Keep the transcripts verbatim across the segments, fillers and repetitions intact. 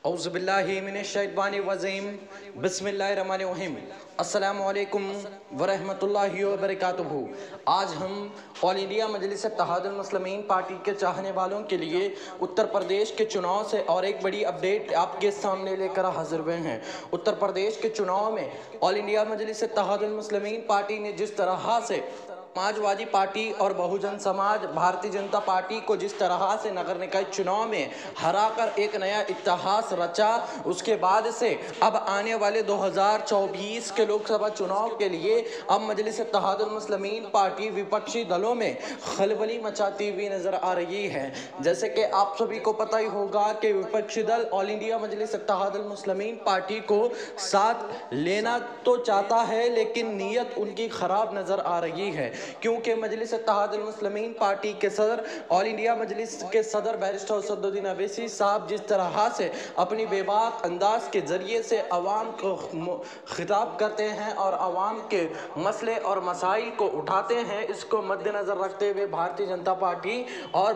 औज़ुबिल्लाहिमिनश्शैतानिर्रजीम बिस्मिल्लाहिर्रहमानिर्रहीम अस्सलामुअलैकुम वरहमतुल्लाहि वबरकातुहू। आज हम All India Majlis Ittehadul Muslimeen party के चाहने वालों के लिए उत्तर प्रदेश के चुनाव से और एक बड़ी अपडेट आपके सामने लेकर हाजिर हुए हैं। उत्तर प्रदेश के चुनाव में All India Majlis Ittehadul Muslimeen party ने जिस तरह से समाजवादी पार्टी और बहुजन समाज भारतीय जनता पार्टी को जिस तरह से नगर निकाय चुनाव में हराकर एक नया इतिहास रचा, उसके बाद से अब आने वाले दो हज़ार चौबीस के लोकसभा चुनाव के लिए अब मजलिस इत्तेहादुल मुस्लिमीन पार्टी विपक्षी दलों में खलबली मचाती हुई नजर आ रही है। जैसे कि आप सभी को पता ही होगा कि विपक्षी दल All India Majlis Ittehadul Muslimeen party को साथ लेना तो चाहता है, लेकिन नीयत उनकी खराब नजर आ रही है, क्योंकि मजलिस इत्तेहादुल मुस्लिमीन पार्टी के सदर ऑल इंडिया मजलिस के सदर बैरिस्टर असदुद्दीन अवैसी साहब जिस तरह से अपनी बेबाक अंदाज के जरिए से अवाम को खिताब करते हैं और अवाम के मसले और मसाइल को उठाते हैं, इसको मद्देनजर रखते हुए भारतीय जनता पार्टी और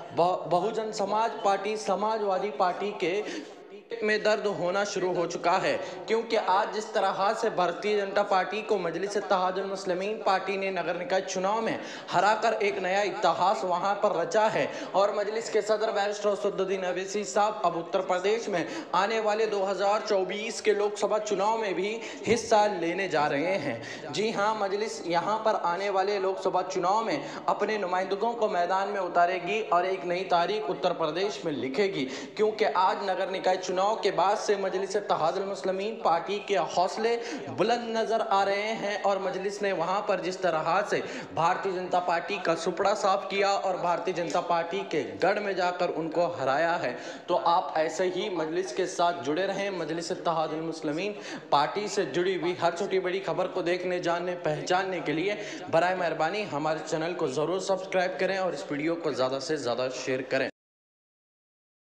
बहुजन समाज पार्टी समाजवादी पार्टी के में दर्द होना शुरू हो चुका है। क्योंकि आज जिस तरह से भारतीय जनता पार्टी को मजलिस इत्तेहादुल मुस्लिमीन पार्टी ने नगर निकाय चुनाव में हराकर एक नया इतिहास वहां पर रचा है और मजलिस के सदर बैरिस्टर असदुद्दीन अवैसी साहब अब उत्तर प्रदेश में आने वाले दो हज़ार चौबीस के लोकसभा चुनाव में भी हिस्सा लेने जा रहे हैं। जी हाँ, मजलिस यहां पर आने वाले लोकसभा चुनाव में अपने नुमाइंदों को मैदान में उतारेगी और एक नई तारीख उत्तर प्रदेश में लिखेगी, क्योंकि आज नगर निकाय चुनाव के बाद से मजलिस इत्तेहादुल मुस्लिमीन पार्टी के हौसले बुलंद नजर आ रहे हैं और मजलिस ने वहां पर जिस तरह से भारतीय जनता पार्टी का सुपड़ा साफ किया और भारतीय जनता पार्टी के गढ़ में जाकर उनको हराया है। तो आप ऐसे ही मजलिस के साथ जुड़े रहें। मजलिस इत्तेहादुल मुस्लिमीन पार्टी से जुड़ी हुई हर छोटी बड़ी खबर को देखने, जानने, पहचानने के लिए बराए मेहरबानी हमारे चैनल को जरूर सब्सक्राइब करें और इस वीडियो को ज्यादा से ज्यादा शेयर करें।